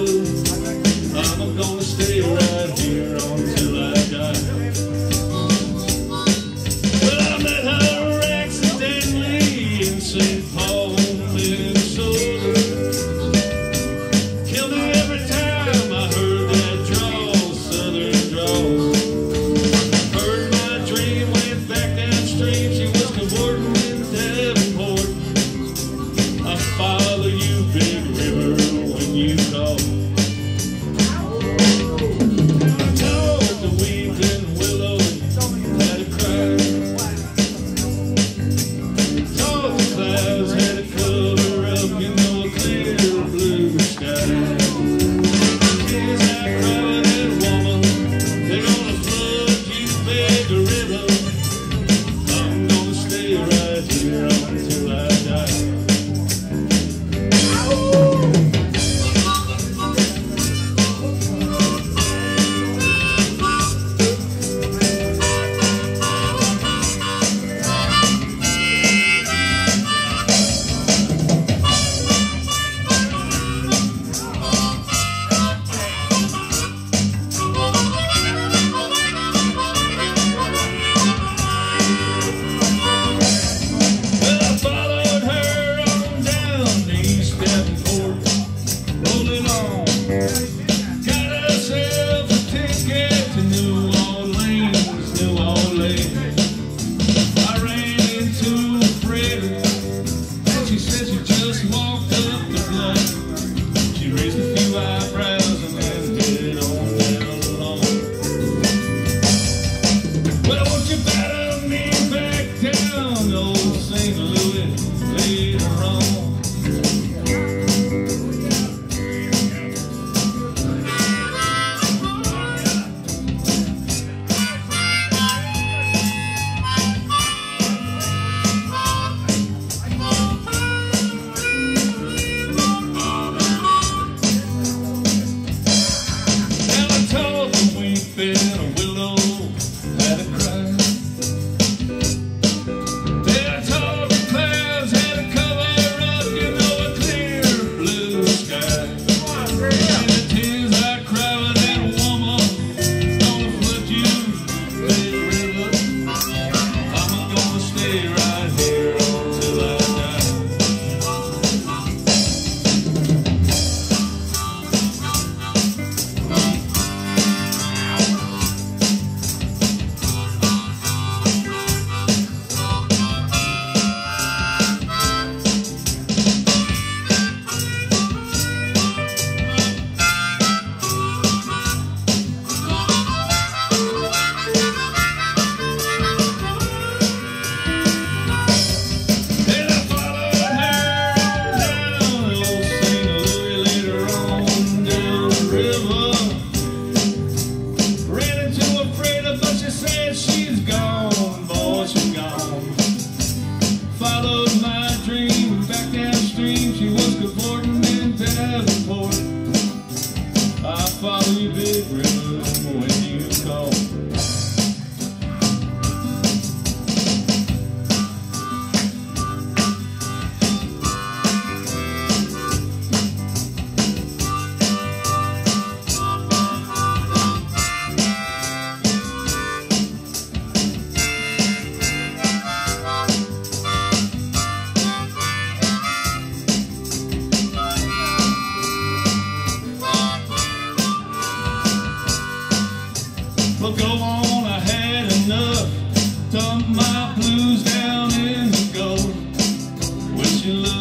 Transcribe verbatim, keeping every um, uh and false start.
I'm gonna stay right here until I die. Well, I met her accidentally in Saint Paul, Minnesota. Killed me every time I heard that drawl, southern drawl. Heard my dream, went back downstream. She was cavorting in Davenport. I follow you, big river, when you call. But go on, I had enough. Dump my blues down in the gold. Wish you luck.